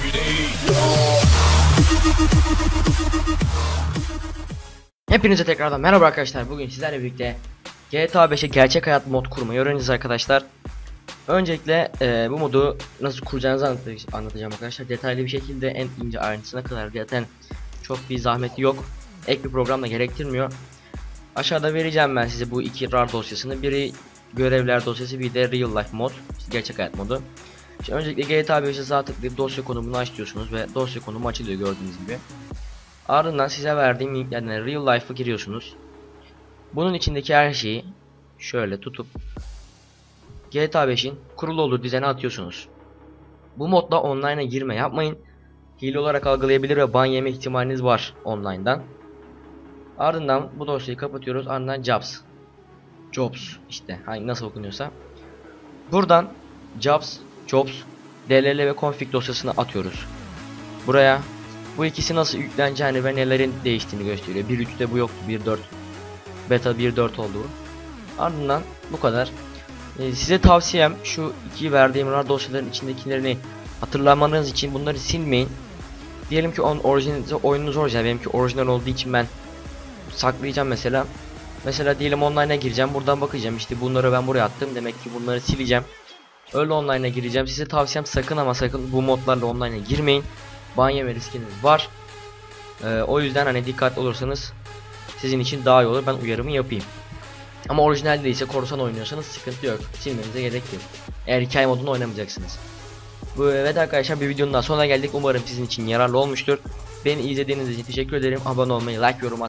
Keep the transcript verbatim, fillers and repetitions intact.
Hepinize tekrardan merhaba arkadaşlar. Bugün sizlerle birlikte G T A beşe gerçek hayat mod kurmayı öğreneceğiz arkadaşlar. Öncelikle e, bu modu nasıl kuracağınızı anlatacağım, anlatacağım arkadaşlar. Detaylı bir şekilde en ince ayrıntısına kadar, zaten çok bir zahmeti yok. Ek bir program da gerektirmiyor. Aşağıda vereceğim ben size bu iki rar dosyasını. Biri görevler dosyası, bir de real life mod, gerçek hayat modu. Şimdi öncelikle G T A beşe sağ tıklayıp dosya konumunu aç diyorsunuz ve dosya konumu açılıyor gördüğünüz gibi. Ardından size verdiğim linklerden real life'ı giriyorsunuz. Bunun içindeki her şeyi şöyle tutup G T A beşin kurulu olur düzene atıyorsunuz. Bu modda online'a girme yapmayın. Hile olarak algılayabilir ve ban yeme ihtimaliniz var online'dan. Ardından bu dosyayı kapatıyoruz. Ardından jobs. Jobs işte hangi nasıl okunuyorsa. Buradan jobs, jobs, D L L ve config dosyasını atıyoruz. Buraya bu ikisi nasıl yükleneceğini ve nelerin değiştiğini gösteriyor. bir nokta üçte bu yoktu. bir nokta dört beta bir nokta dört oldu. Ardından bu kadar. Ee, size tavsiyem şu iki verdiğim rar dosyaların içindekilerini hatırlamanız için bunları silmeyin. Diyelim ki on orijinal oyununuz orijinal, benimki orijinal olduğu için ben saklayacağım mesela. Mesela diyelim online'a gireceğim, buradan bakacağım işte bunları ben buraya attım, demek ki bunları sileceğim. Öyle online'a gireceğim. Size tavsiyem sakın ama sakın bu modlarla online'a girmeyin. Ban yeme riskiniz var. Ee, o yüzden hani dikkatli olursanız sizin için daha iyi olur. Ben uyarımı yapayım. Ama orijinal değilse, korsan oynuyorsanız sıkıntı yok. Silmenize gerek yok. Eğer hikaye modunu oynamayacaksınız. Bu evet arkadaşlar, bir videonun daha sonuna geldik. Umarım sizin için yararlı olmuştur. Beni izlediğiniz için teşekkür ederim. Abone olmayı, like, yorum